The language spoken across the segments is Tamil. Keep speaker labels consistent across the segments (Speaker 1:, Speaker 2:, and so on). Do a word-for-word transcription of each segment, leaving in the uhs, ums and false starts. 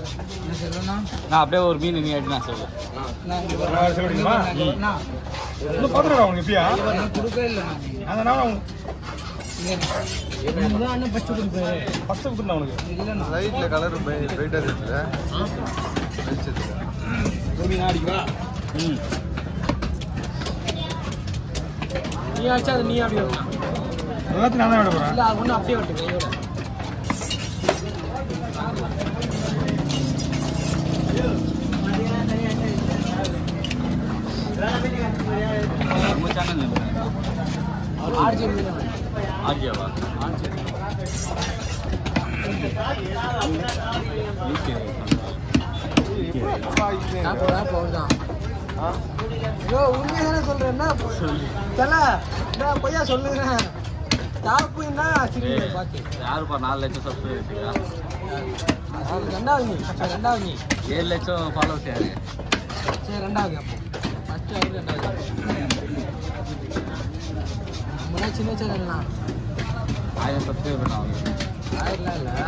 Speaker 1: நான் அப்படியே ஒரு மீன் நீ எடுத்து நான் சொல்லுவேன்.
Speaker 2: நீ ஆச்சா அது நீ அப்படியே
Speaker 3: எல்லாத்தையும் நான் தான் விட போறேன்.
Speaker 2: இல்ல அது ஒண்ணு அப்படியே விட்டு கையோட
Speaker 1: நம்ம சேனல்
Speaker 2: ஆர்ஜி மீன்
Speaker 1: ஆர்ஜியாவா
Speaker 2: ஆர்ஜி நான் போறா போறதான் யோ உண்மையானே சொல்றேன் என்ன தல நான் பொய்யா சொல்லுறேன் டாப் என்ன சிரிக்கிறேன் பாத்து
Speaker 1: யாருப்பா நாலு லட்சம் சப்ஸ்கிரைபர் இருக்கா?
Speaker 2: அது ரெண்டாவது நீ சரி ரெண்டாவது நீ
Speaker 1: ஏழு லட்சம் ஃபாலோவர்ஸ் யாரு?
Speaker 2: சரி ரெண்டாவது அப்போ ஃபர்ஸ்ட் அவர் ரெண்டாவது முன்னாடி சின்ன சேனல்னா
Speaker 1: ஆயிரம் சப்ஸ்கிரைபர் நான்
Speaker 2: ஆயிரலாம் இல்ல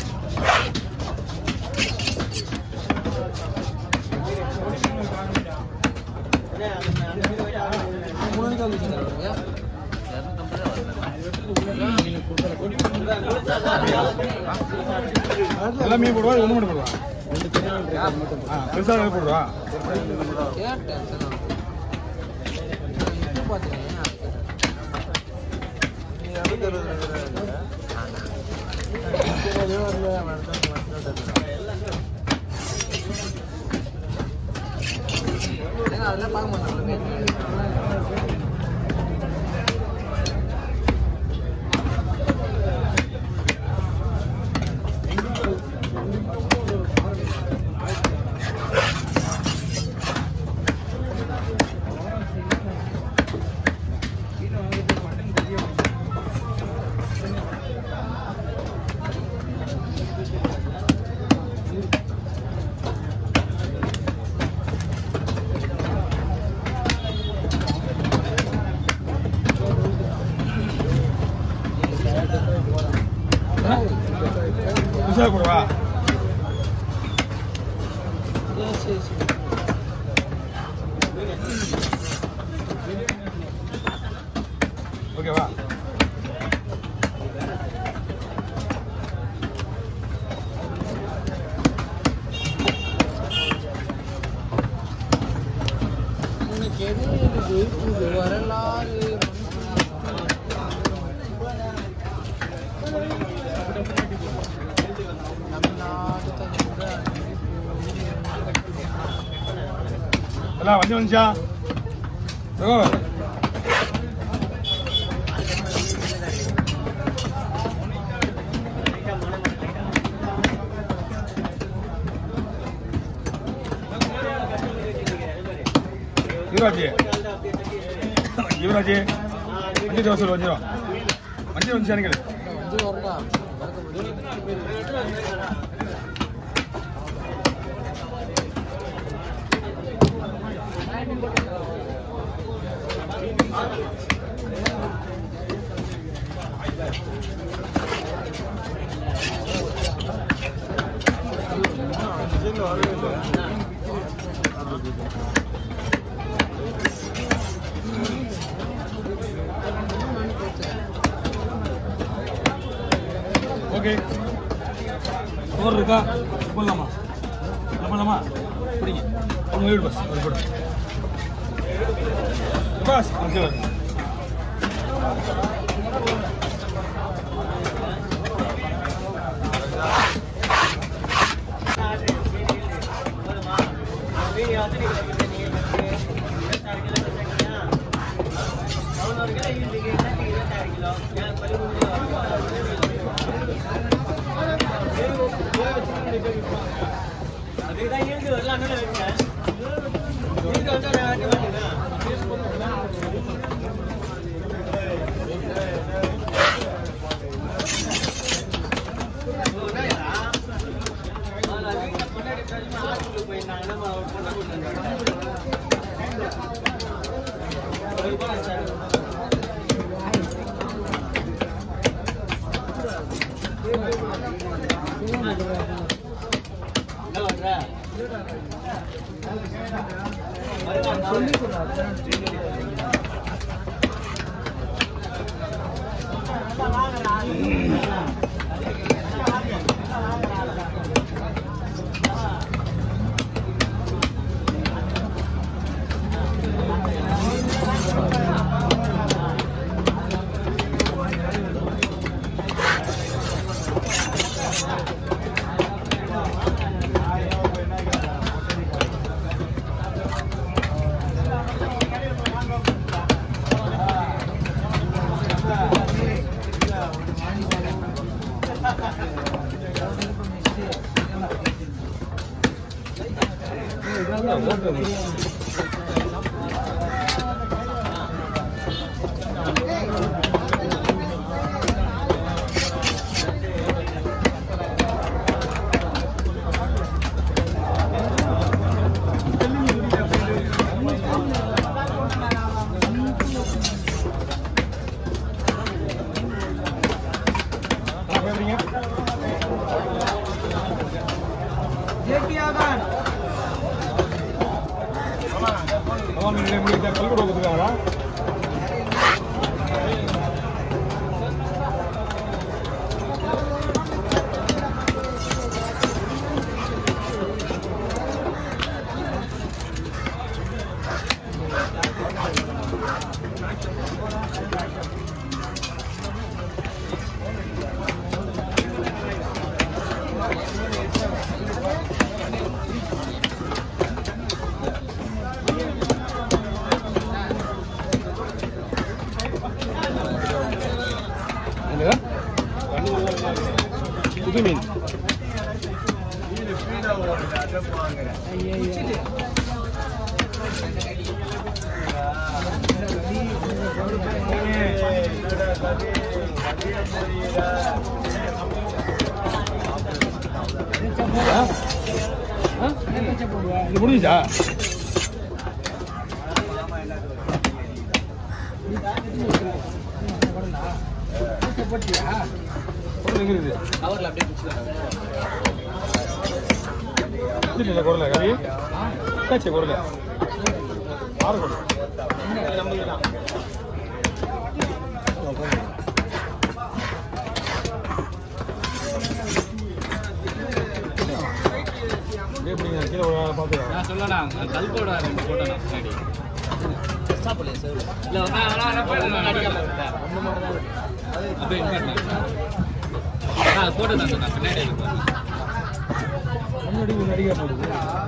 Speaker 2: மூணு கால் வச்சுருக்காங்க
Speaker 3: எல்லாம் மீன் போடுவா ஒன்று மட்டும் போடுவா பெருசாக போடுவா
Speaker 2: கேட்டேன் பார்த்துக்கேன் அதெல்லாம் பார்க்க மாட்டாங்க
Speaker 3: பெருசாக போடுவா ஓகேவா
Speaker 2: வரலாறு
Speaker 3: எல்லாம் வந்து வந்துச்சா ஓ யுவராஜ் யுவராஜ் அஞ்சு தோசை வஞ்சிரும் அஞ்சு வந்துச்சா நீங்கள்
Speaker 2: அஞ்சு வரடா
Speaker 3: ஓகே சோறு இருக்கா போடலாமா போடலாமா பிடிங்க உங்கள் வீடு பஸ் அது போடு பஸ் ஓகே இது முடிஞ்சா
Speaker 2: கவர்ல அப்படியே
Speaker 3: இல்ல குரல கறி காய்ச்சி குரல ஆறு குரல் எப்படிங்க கீழே பார்த்துக்கலாம்
Speaker 1: நான் சொல்லலாம் கல்போட ரெண்டு போட்டோ நான் பின்னாடி இல்லை நான் அடிக்காம அப்படியே போட்டோ தான் நான் பின்னாடி
Speaker 3: முன்னாடி நடிகை போடுது